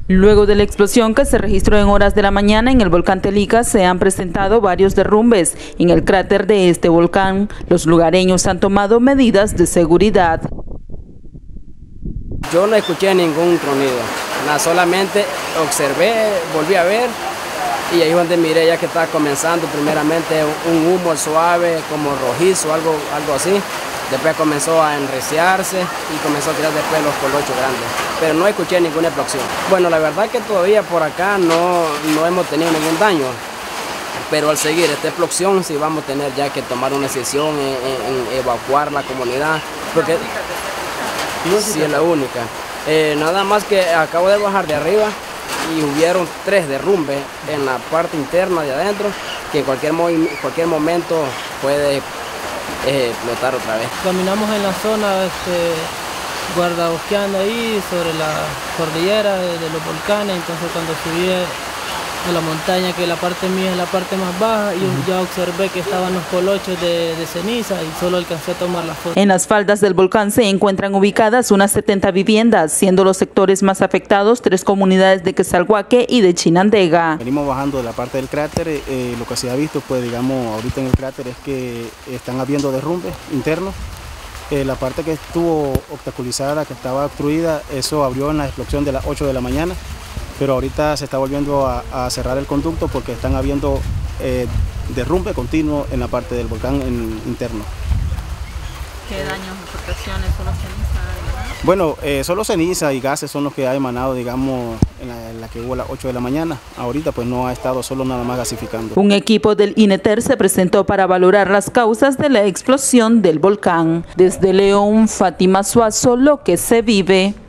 Luego de la explosión que se registró en horas de la mañana en el volcán Telica, se han presentado varios derrumbes en el cráter de este volcán. Los lugareños han tomado medidas de seguridad. Yo no escuché ningún tronido, solamente observé, volví a ver y ahí donde miré ya que estaba comenzando primeramente un humo suave, como rojizo, algo así. Después comenzó a enreciarse y comenzó a tirar después los colochos grandes, pero no escuché ninguna explosión. Bueno, la verdad que todavía por acá no hemos tenido ningún daño, pero al seguir esta explosión sí vamos a tener ya que tomar una decisión en evacuar la comunidad, porque sí es la única. Nada más que acabo de bajar de arriba y hubieron 3 derrumbes en la parte interna de adentro, que en cualquier momento puede explotar otra vez. Caminamos en la zona guardabosqueando ahí sobre la cordillera de los volcanes, entonces cuando subí a la montaña, que la parte mía es la parte más baja, yo ya observé que estaban los colochos de ceniza y solo alcancé a tomar la foto. En las faldas del volcán se encuentran ubicadas unas 70 viviendas, siendo los sectores más afectados 3 comunidades de Quesalhuaque y de Chinandega. Venimos bajando de la parte del cráter, lo que se ha visto, pues digamos, ahorita en el cráter es que están habiendo derrumbes internos. La parte que estuvo obstaculizada, que estaba obstruida, eso abrió en la explosión de las 8 de la mañana. Pero ahorita se está volviendo a cerrar el conducto porque están habiendo derrumbe continuo en la parte del volcán interno. ¿Qué daños, afectaciones, solo ceniza? Bueno, solo ceniza y gases son los que ha emanado, digamos, en la que hubo a las 8 de la mañana. Ahorita pues no ha estado solo nada más gasificando. Un equipo del INETER se presentó para valorar las causas de la explosión del volcán. Desde León, Fátima Suazo, Lo que se vive.